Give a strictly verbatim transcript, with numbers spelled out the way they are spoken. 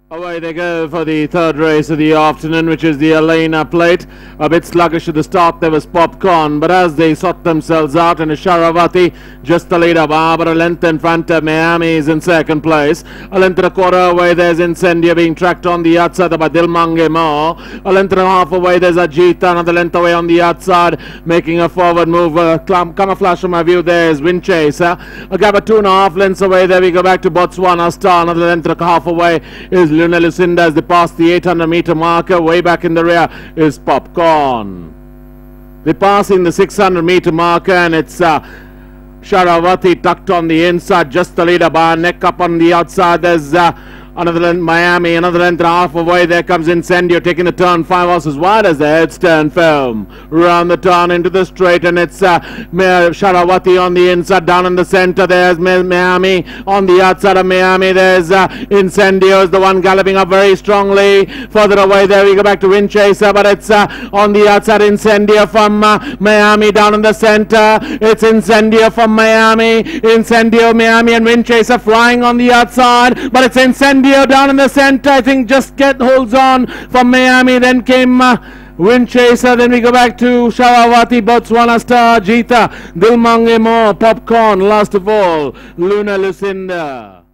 Away they go for the third race of the afternoon, which is the Elena Plate. A bit sluggish at the start, there was Popcorn, but as they sort themselves out, and Sharavati just the leader, but a length in front of Miami is in second place. A length and a quarter away, there's Incendia being tracked on the outside by Dilmange Mo. A length and a half away, there's Ajita, another length away on the outside, making a forward move. Uh, camouflage from my view, there's Winchaser. A gap of two and a half lengths away, there we go back to Botswana Star, another length and a half away is Luna Lucinda as they pass the eight hundred meter marker. Way back in the rear is Popcorn. They're passing the six hundred meter marker, and it's uh, Sharavati tucked on the inside, just the leader by a neck up on the outside. There's uh, another length, Miami, another length and a half away. There comes Incendio taking the turn, five horses wide as the heads turn film. Round the turn into the straight, and it's uh, Sharavati on the inside, down in the center. There's Miami on the outside of Miami. There's uh, Incendio is the one galloping up very strongly. Further away, there we go back to Winchaser, but it's uh, on the outside, Incendio from uh, Miami down in the center. It's Incendio from Miami. Incendio, Miami, and Winchaser flying on the outside, but it's Incendio down in the center. I think just get holds on from Miami. Then came uh, Winchaser. Then we go back to Sharavati, Botswana Star, Jita, Dilmange Mo, Popcorn. Last of all, Luna Lucinda.